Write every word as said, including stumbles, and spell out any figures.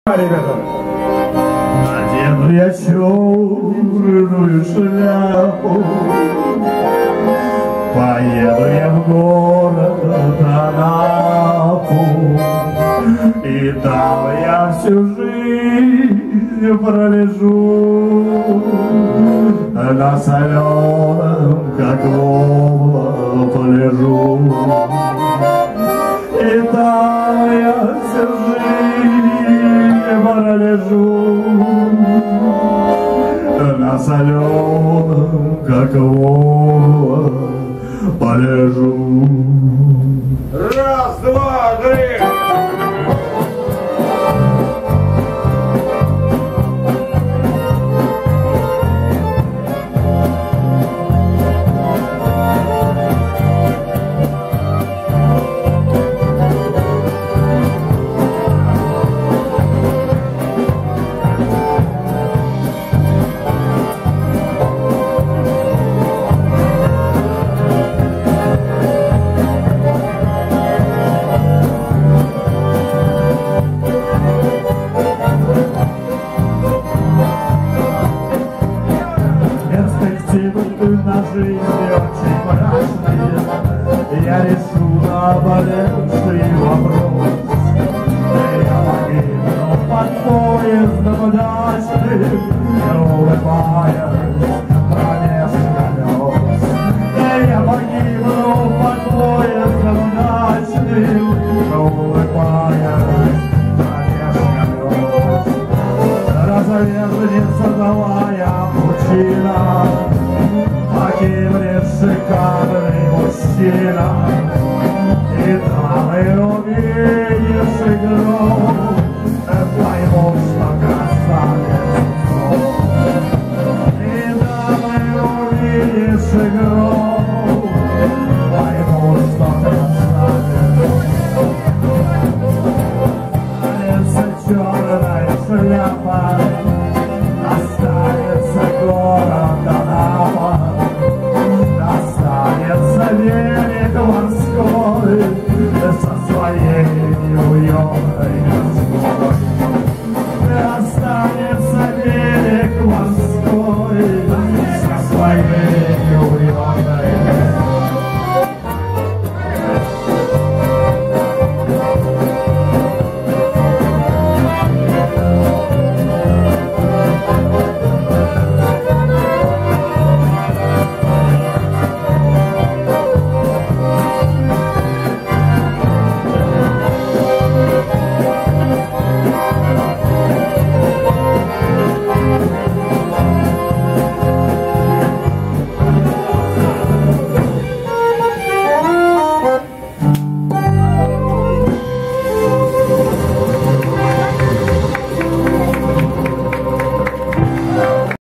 Ребята, надену я черную шляпу, поеду я в город Анапу, и там я всю жизнь пролежу на соленом, как волк, полежу. И там я всю жизнь пролежу на соленом, как волк, полежу. Раз, два, три. На жизни очень мрачные, я решу наболевший вопрос. Я погибну под поездом удачным, не улыбаясь промеж колес. Я погибну под поездом удачным, не улыбаясь промеж колес. Развернется новая пучина, погибнет шикарный мужчина, и там и увидишь игру, пойму, что красавец сон. И там и увидишь игру, пойму, что красавец сон. Лицо черная шляпа,